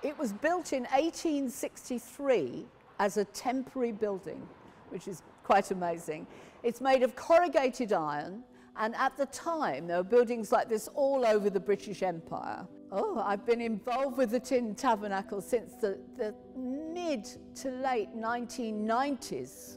It was built in 1863 as a temporary building, which is quite amazing. It's made of corrugated iron, and at the time there were buildings like this all over the British Empire. Oh, I've been involved with the Tin Tabernacle since the mid to late 1990s.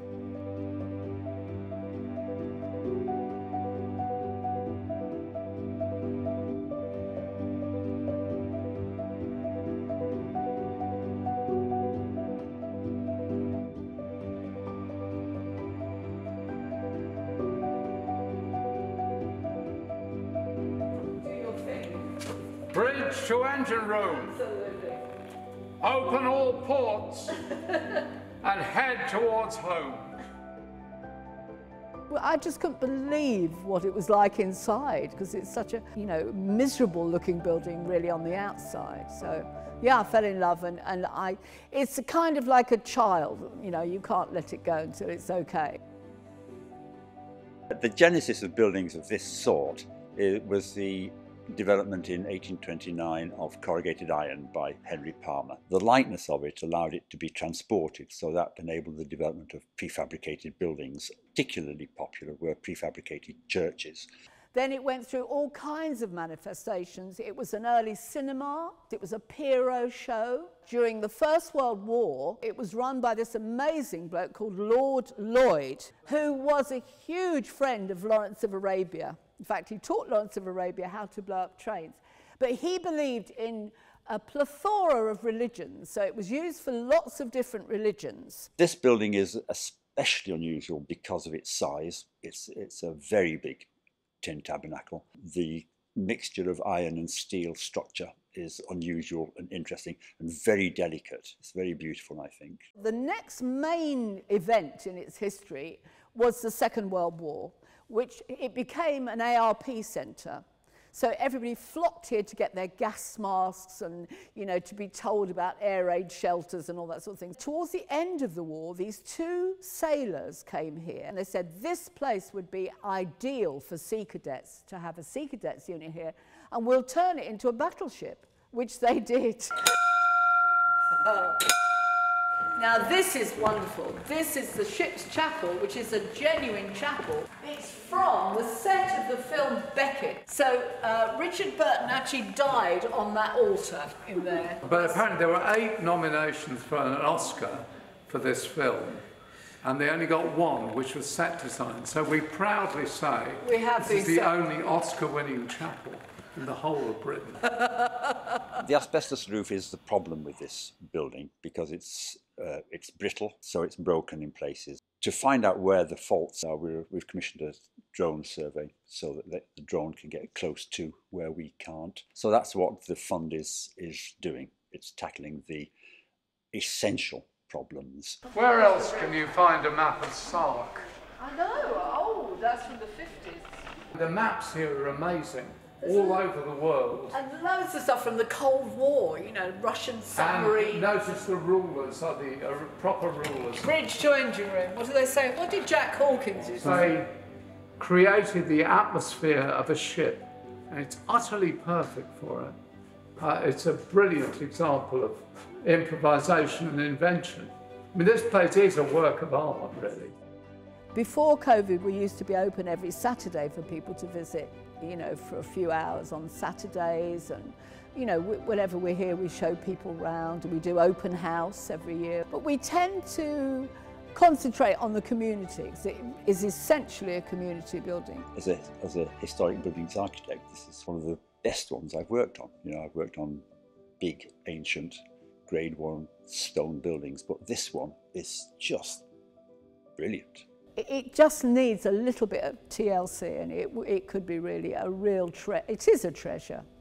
Bridge to engine room. Absolutely. Open all ports and head towards home. Well, I just couldn't believe what it was like inside, because it's such a, miserable looking building really on the outside. So yeah, I fell in love, and it's kind of like a child, you can't let it go until it's okay. The genesis of buildings of this sort was the development in 1829 of corrugated iron by Henry Palmer. The lightness of it allowed it to be transported, so that enabled the development of prefabricated buildings. Particularly popular were prefabricated churches. Then it went through all kinds of manifestations. It was an early cinema, it was a Pierrot show. During the First World War, it was run by this amazing bloke called Lord Lloyd, who was a huge friend of Lawrence of Arabia. In fact, he taught Lawrence of Arabia how to blow up trains. But he believed in a plethora of religions, so it was used for lots of different religions. This building is especially unusual because of its size. It's a very big tin tabernacle. The mixture of iron and steel structure is unusual and interesting and very delicate. It's very beautiful, I think. The next main event in its history was the Second World War, which it became an ARP centre. So everybody flocked here to get their gas masks and, to be told about air raid shelters and all that sort of thing. Towards the end of the war, these two sailors came here and they said this place would be ideal for sea cadets, to have a sea cadets unit here, and we'll turn it into a battleship, which they did. Now this is wonderful. This is the ship's chapel, which is a genuine chapel. It's from the set of the film Beckett. So Richard Burton actually died on that altar in there. But apparently there were 8 nominations for an Oscar for this film, and they only got 1, which was set design. So we proudly say this is the only Oscar-winning chapel in the whole of Britain. The asbestos roof is the problem with this building because it's brittle, so it's broken in places. To find out where the faults are, we've commissioned a drone survey so that the drone can get close to where we can't. So that's what the fund is doing. It's tackling the essential problems. Where else can you find a map of Sark? I know. Oh, that's from the 50s. The maps here are amazing. All over the world. And loads of stuff from the Cold War, Russian submarines. And notice the rulers are the proper rulers. Bridge to engine room. What do they say? What did Jack Hawkins do? They created the atmosphere of a ship, and it's utterly perfect for it. It's a brilliant example of improvisation and invention. I mean, this place is a work of art, really. Before COVID, we used to be open every Saturday for people to visit, for a few hours on Saturdays, and, whenever we're here, we show people around, and we do open house every year. But we tend to concentrate on the community, because it is essentially a community building. As a historic buildings architect, this is one of the best ones I've worked on. I've worked on big, ancient, Grade 1 stone buildings, but this one is just brilliant. It just needs a little bit of TLC, and it could be really a real treasure. It is a treasure.